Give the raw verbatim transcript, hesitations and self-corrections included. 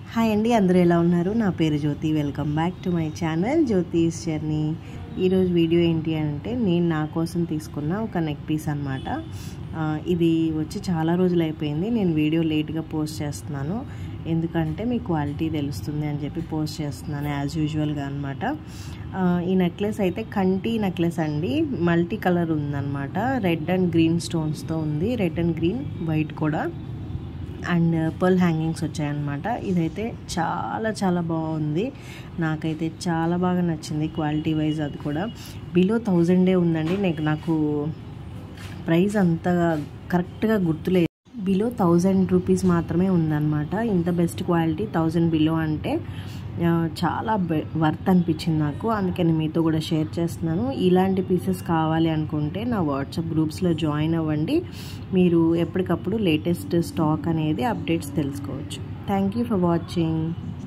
Hi అండి, అందరూ ఎలా ఉన్నారు? నా పేరు Jyothi. Welcome back to my channel Jyothi's journey. ఈరోజు వీడియో ఏంటి అంటే నేను నా కోసం తీసుకున్న ఒక నెక్ పీస్ అనమాట. ఇది వచ్చి చాలా రోజులు అయిపోయింది. నేను వీడియో లేట్గా పోస్ట్ చేస్తున్నాను, ఎందుకంటే మీ క్వాలిటీ తెలుస్తుంది అని చెప్పి పోస్ట్ చేస్తున్నాను యాజ్ యూజువల్గా అనమాట. ఈ నెక్లెస్ అయితే కంటి నెక్లెస్ అండి, మల్టీ కలర్ ఉందన్నమాట. రెడ్ అండ్ గ్రీన్ స్టోన్స్తో ఉంది, రెడ్ అండ్ గ్రీన్ వైట్ కూడా, అండ్ పర్ల్ హ్యాంగింగ్స్ వచ్చాయన్నమాట. ఇదైతే చాలా చాలా బాగుంది, నాకైతే చాలా బాగా నచ్చింది క్వాలిటీ వైజ్. అది కూడా బిలో థౌజండే ఉందండి. నాకు నాకు ప్రైస్ అంతగా కరెక్ట్గా గుర్తులేదు, బిలో థౌజండ్ రూపీస్ మాత్రమే ఉందన్నమాట. ఇంత బెస్ట్ క్వాలిటీ థౌజండ్ బిలో అంటే చాలా వర్త్ అనిపించింది నాకు, అందుకని మీతో కూడా షేర్ చేస్తున్నాను. ఇలాంటి పీసెస్ కావాలి అనుకుంటే నా వాట్సాప్ గ్రూప్స్లో జాయిన్ అవ్వండి, మీరు ఎప్పటికప్పుడు లేటెస్ట్ స్టాక్ అనేది అప్డేట్స్ తెలుసుకోవచ్చు. Thank you for watching.